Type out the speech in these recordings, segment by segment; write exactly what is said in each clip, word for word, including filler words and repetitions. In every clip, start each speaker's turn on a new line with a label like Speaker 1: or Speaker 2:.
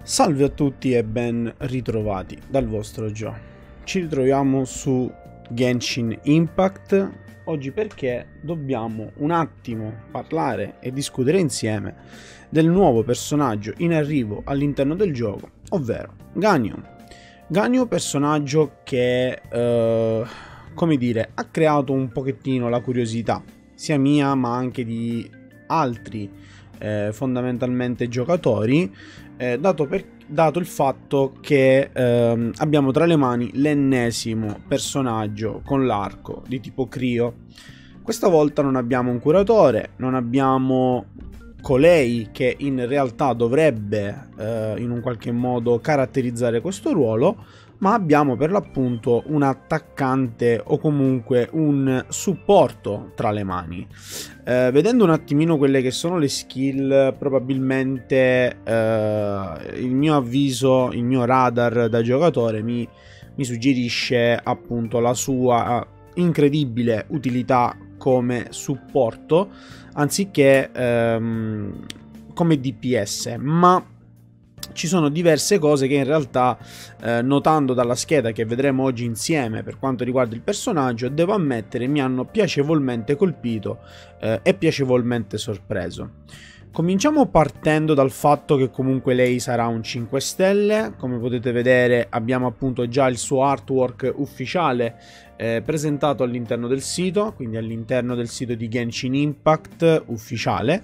Speaker 1: Salve a tutti e ben ritrovati dal vostro Joe. Ci ritroviamo su Genshin Impact oggi perché dobbiamo un attimo parlare e discutere insieme del nuovo personaggio in arrivo all'interno del gioco, ovvero Ganyu. Ganyu, personaggio che, eh, come dire, ha creato un pochettino la curiosità, sia mia ma anche di altri eh, fondamentalmente giocatori, eh, dato, per, dato il fatto che eh, abbiamo tra le mani l'ennesimo personaggio con l'arco di tipo Crio. Questa volta non abbiamo un curatore, non abbiamo colei che in realtà dovrebbe eh, in un qualche modo caratterizzare questo ruolo, ma abbiamo per l'appunto un attaccante o comunque un supporto tra le mani. Eh, vedendo un attimino quelle che sono le skill, probabilmente eh, il mio avviso, il mio radar da giocatore mi, mi suggerisce appunto la sua incredibile utilità come supporto anziché ehm, come D P S, ma ci sono diverse cose che in realtà, eh, notando dalla scheda che vedremo oggi insieme per quanto riguarda il personaggio, devo ammettere mi hanno piacevolmente colpito eh, e piacevolmente sorpreso. Cominciamo partendo dal fatto che comunque lei sarà un cinque stelle. Come potete vedere abbiamo appunto già il suo artwork ufficiale eh, presentato all'interno del sito, quindi all'interno del sito di Genshin Impact ufficiale.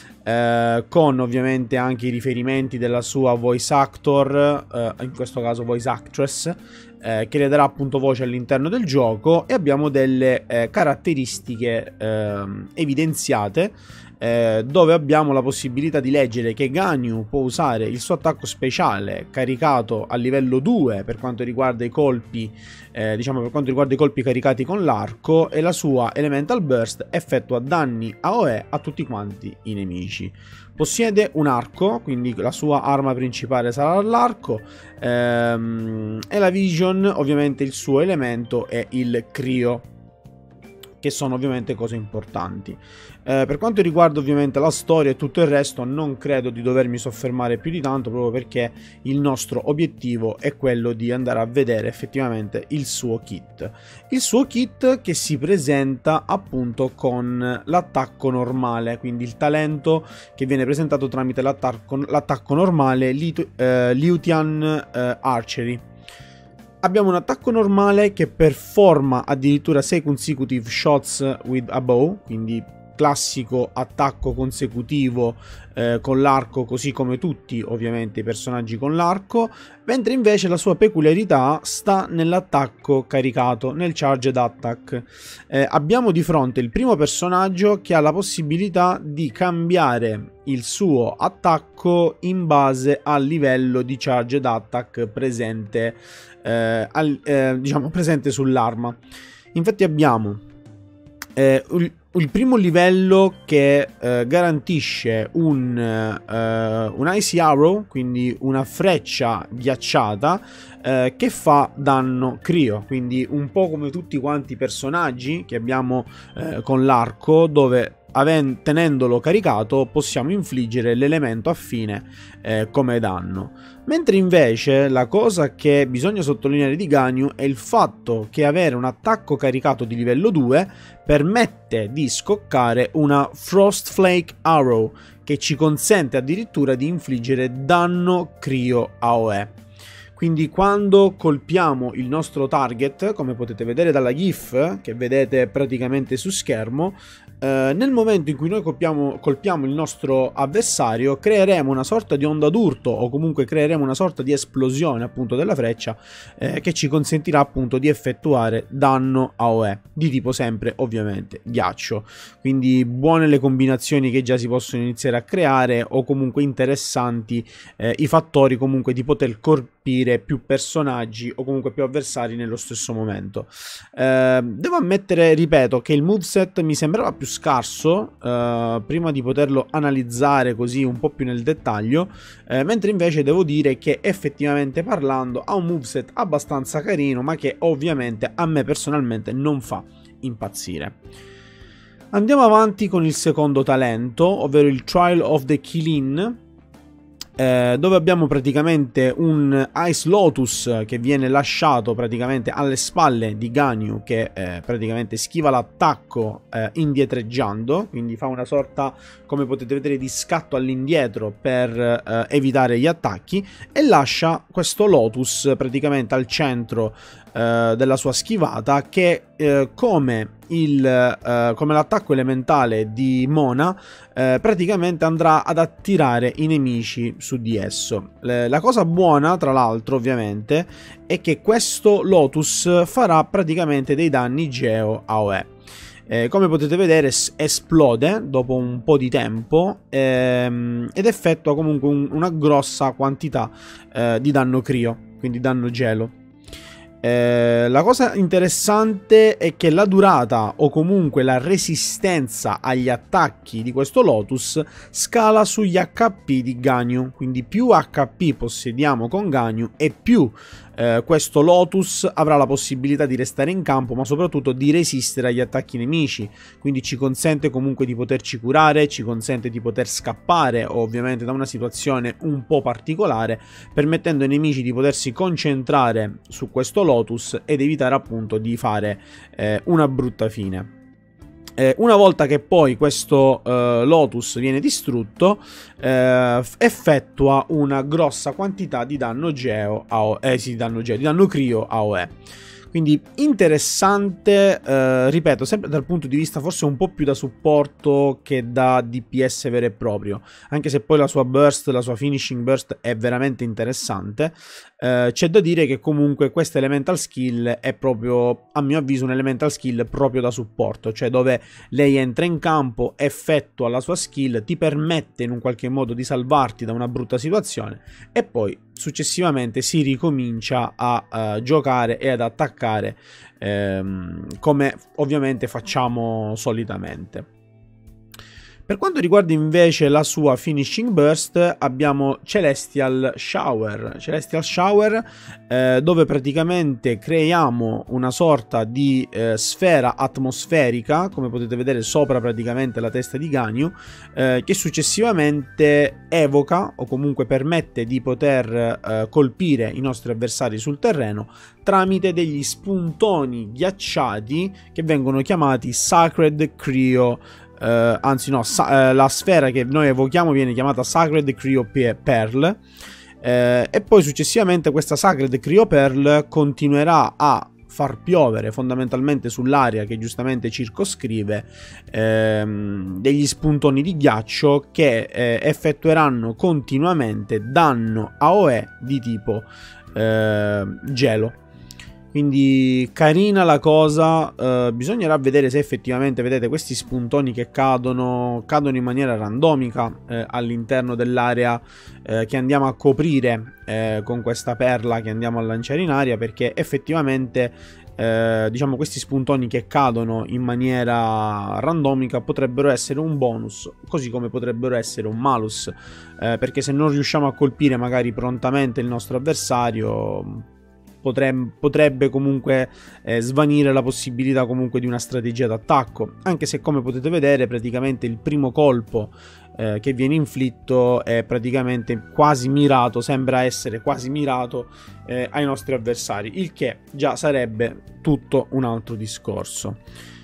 Speaker 1: Eh, con ovviamente anche i riferimenti della sua voice actor, eh, in questo caso voice actress, eh, che le darà appunto voce all'interno del gioco, e abbiamo delle eh, caratteristiche eh, evidenziate, eh, dove abbiamo la possibilità di leggere che Ganyu può usare il suo attacco speciale caricato a livello due per quanto riguarda i colpi, eh, diciamo per quanto riguarda i colpi caricati con l'arco, e la sua Elemental Burst effettua danni A O E a tutti quanti i nemici. Possiede un arco, quindi la sua arma principale sarà l'arco, ehm, e la Vision, ovviamente il suo elemento è il Crio, che sono ovviamente cose importanti. Eh, per quanto riguarda ovviamente la storia e tutto il resto, non credo di dovermi soffermare più di tanto, proprio perché il nostro obiettivo è quello di andare a vedere effettivamente il suo kit. Il suo kit che si presenta appunto con l'attacco normale, quindi il talento che viene presentato tramite l'attacco, l'attacco normale Liu, eh, Liutian eh, Archery. Abbiamo un attacco normale che performa addirittura sei consecutive shots with a bow, quindi classico attacco consecutivo eh, con l'arco, così come tutti ovviamente i personaggi con l'arco, mentre invece la sua peculiarità sta nell'attacco caricato, nel charged attack. Eh, abbiamo di fronte il primo personaggio che ha la possibilità di cambiare il suo attacco in base al livello di charged attack presente, eh, al, eh, diciamo presente sull'arma. Infatti abbiamo eh, il, il primo livello che eh, garantisce un, eh, un Icy Arrow, quindi una freccia ghiacciata eh, che fa danno Crio, quindi un po' come tutti quanti i personaggi che abbiamo eh, con l'arco, dove tenendolo caricato possiamo infliggere l'elemento affine eh, come danno. Mentre invece la cosa che bisogna sottolineare di Ganyu è il fatto che avere un attacco caricato di livello due permette di scoccare una Frost Flake Arrow, che ci consente addirittura di infliggere danno Crio A O E. Quindi quando colpiamo il nostro target, come potete vedere dalla GIF che vedete praticamente su schermo, eh, nel momento in cui noi colpiamo, colpiamo il nostro avversario, creeremo una sorta di onda d'urto, o comunque creeremo una sorta di esplosione appunto della freccia, eh, che ci consentirà appunto di effettuare danno A O E, di tipo sempre ovviamente ghiaccio. Quindi buone le combinazioni che già si possono iniziare a creare, o comunque interessanti eh, i fattori comunque di poter colpire più personaggi o comunque più avversari nello stesso momento. Eh, devo ammettere, ripeto, che il moveset mi sembrava più scarso eh, prima di poterlo analizzare così un po' più nel dettaglio, eh, mentre invece devo dire che effettivamente parlando ha un moveset abbastanza carino, ma che ovviamente a me personalmente non fa impazzire. Andiamo avanti con il secondo talento, ovvero il Trial of the Qilin. Eh, dove abbiamo praticamente un Ice Lotus che viene lasciato praticamente alle spalle di Ganyu, che eh, praticamente schiva l'attacco eh, indietreggiando, quindi fa una sorta, come potete vedere, di scatto all'indietro per eh, evitare gli attacchi, e lascia questo Lotus praticamente al centro eh, della sua schivata, che eh, come il eh, come l'attacco elementale di Mona eh, praticamente andrà ad attirare i nemici su di esso. Le, la cosa buona, tra l'altro, ovviamente, è che questo Lotus farà praticamente dei danni Geo A O E. Eh, come potete vedere esplode dopo un po' di tempo ehm, ed effettua comunque un, una grossa quantità eh, di danno Crio, quindi danno gelo. Eh, la cosa interessante è che la durata o comunque la resistenza agli attacchi di questo Lotus scala sugli H P di Ganyu, quindi più H P possediamo con Ganyu e più eh, questo Lotus avrà la possibilità di restare in campo, ma soprattutto di resistere agli attacchi nemici, quindi ci consente comunque di poterci curare, ci consente di poter scappare ovviamente da una situazione un po' particolare, permettendo ai nemici di potersi concentrare su questo Lotus ed evitare appunto di fare eh, una brutta fine. Eh, una volta che poi questo eh, Lotus viene distrutto, eh, effettua una grossa quantità di danno Geo A O E, eh sì, danno Geo, di danno Crio A O E. Quindi interessante, eh, ripeto, sempre dal punto di vista forse un po' più da supporto che da D P S vero e proprio, anche se poi la sua burst, la sua finishing burst è veramente interessante. Eh, c'è da dire che comunque questa elemental skill è proprio, a mio avviso, un elemental skill proprio da supporto, cioè dove lei entra in campo, effettua la sua skill, ti permette in un qualche modo di salvarti da una brutta situazione e poi successivamente si ricomincia a uh, giocare e ad attaccare ehm, come ovviamente facciamo solitamente. Per quanto riguarda invece la sua finishing burst, abbiamo Celestial Shower, Celestial Shower eh, dove praticamente creiamo una sorta di eh, sfera atmosferica, come potete vedere sopra praticamente la testa di Ganyu, eh, che successivamente evoca o comunque permette di poter eh, colpire i nostri avversari sul terreno tramite degli spuntoni ghiacciati che vengono chiamati Sacred Crio. Uh, anzi no, uh, la sfera che noi evochiamo viene chiamata Sacred Crio Pearl, uh, e poi successivamente questa Sacred Crio Pearl continuerà a far piovere fondamentalmente sull'area che giustamente circoscrive ehm, degli spuntoni di ghiaccio che eh, effettueranno continuamente danno A O E di tipo eh, gelo. Quindi carina la cosa, eh, bisognerà vedere se effettivamente, vedete, questi spuntoni che cadono, cadono in maniera randomica eh, all'interno dell'area eh, che andiamo a coprire eh, con questa perla che andiamo a lanciare in aria, perché effettivamente eh, diciamo questi spuntoni che cadono in maniera randomica potrebbero essere un bonus, così come potrebbero essere un malus, eh, perché se non riusciamo a colpire magari prontamente il nostro avversario potrebbe comunque eh, svanire la possibilità comunque di una strategia d'attacco, anche se come potete vedere praticamente il primo colpo eh, che viene inflitto è praticamente quasi mirato, sembra essere quasi mirato eh, ai nostri avversari, il che già sarebbe tutto un altro discorso.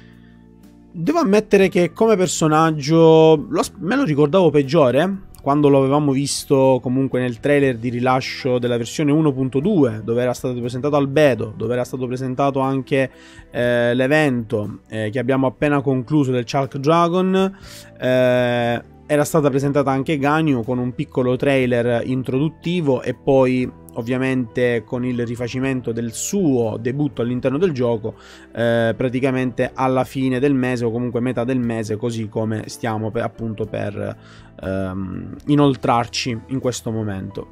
Speaker 1: Devo ammettere che come personaggio lo, me lo ricordavo peggiore quando lo avevamo visto comunque nel trailer di rilascio della versione uno punto due, dove era stato presentato Albedo, dove era stato presentato anche eh, l'evento eh, che abbiamo appena concluso del Chalk Dragon. eh, era stata presentata anche Ganyu con un piccolo trailer introduttivo e poi ovviamente con il rifacimento del suo debutto all'interno del gioco eh, praticamente alla fine del mese o comunque metà del mese, così come stiamo per, appunto per ehm, inoltrarci in questo momento.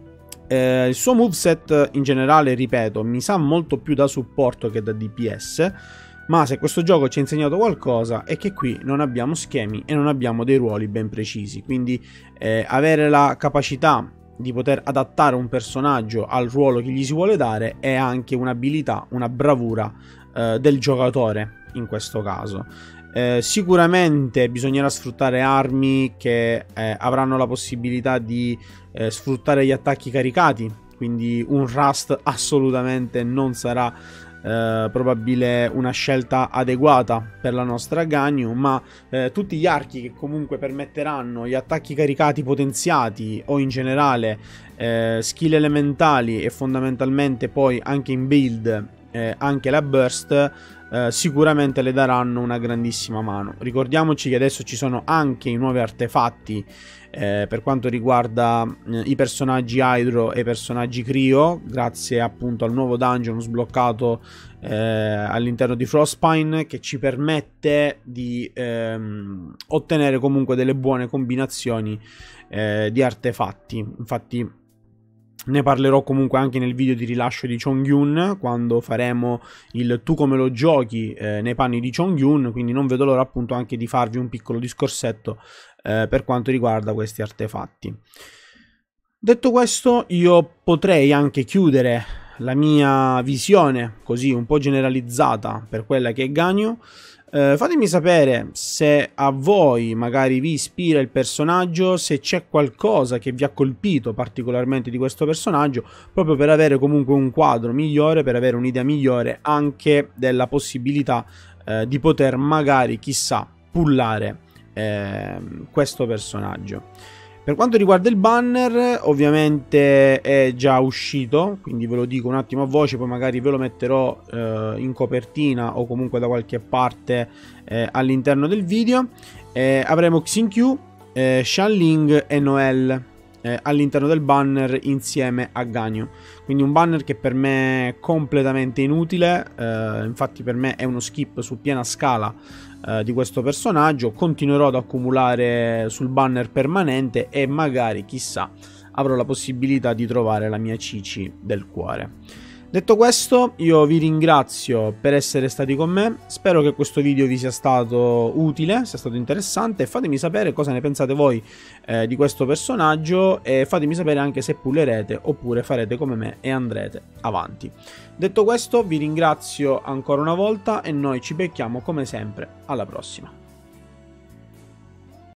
Speaker 1: Eh, il suo moveset in generale, ripeto, mi sa molto più da supporto che da D P S, ma se questo gioco ci ha insegnato qualcosa è che qui non abbiamo schemi e non abbiamo dei ruoli ben precisi, quindi eh, avere la capacità di poter adattare un personaggio al ruolo che gli si vuole dare è anche un'abilità, una bravura eh, del giocatore in questo caso. Eh, sicuramente bisognerà sfruttare armi che eh, avranno la possibilità di eh, sfruttare gli attacchi caricati, quindi un Rust assolutamente non sarà eh, probabile una scelta adeguata per la nostra Ganyu, ma eh, tutti gli archi che comunque permetteranno gli attacchi caricati potenziati o in generale eh, skill elementali e fondamentalmente poi anche in build eh, anche la burst eh, sicuramente le daranno una grandissima mano. Ricordiamoci che adesso ci sono anche i nuovi artefatti Eh, per quanto riguarda eh, i personaggi Hydro e i personaggi Cryo, grazie appunto al nuovo dungeon sbloccato eh, all'interno di Frostpine, che ci permette di ehm, ottenere comunque delle buone combinazioni eh, di artefatti. Infatti ne parlerò comunque anche nel video di rilascio di Chongyun, quando faremo il tu come lo giochi eh, nei panni di Chongyun, quindi non vedo l'ora appunto anche di farvi un piccolo discorsetto eh, per quanto riguarda questi artefatti. Detto questo, io potrei anche chiudere la mia visione così un po' generalizzata per quella che è Ganyu. Eh, fatemi sapere se a voi magari vi ispira il personaggio, se c'è qualcosa che vi ha colpito particolarmente di questo personaggio, proprio per avere comunque un quadro migliore, per avere un'idea migliore anche della possibilità eh, di poter magari, chissà, pullare eh, questo personaggio. Per quanto riguarda il banner, ovviamente è già uscito, quindi ve lo dico un attimo a voce, poi magari ve lo metterò eh, in copertina o comunque da qualche parte eh, all'interno del video. Eh, avremo Xingqiu, eh, Xianling e Noelle eh, all'interno del banner insieme a Ganyu. Quindi un banner che per me è completamente inutile, eh, infatti per me è uno skip su piena scala eh, di questo personaggio. Continuerò ad accumulare sul banner permanente e magari, chissà, avrò la possibilità di trovare la mia Cici del cuore. Detto questo, io vi ringrazio per essere stati con me, spero che questo video vi sia stato utile, sia stato interessante, e fatemi sapere cosa ne pensate voi eh, di questo personaggio, e fatemi sapere anche se pullerete oppure farete come me e andrete avanti. Detto questo, vi ringrazio ancora una volta e noi ci becchiamo come sempre alla prossima.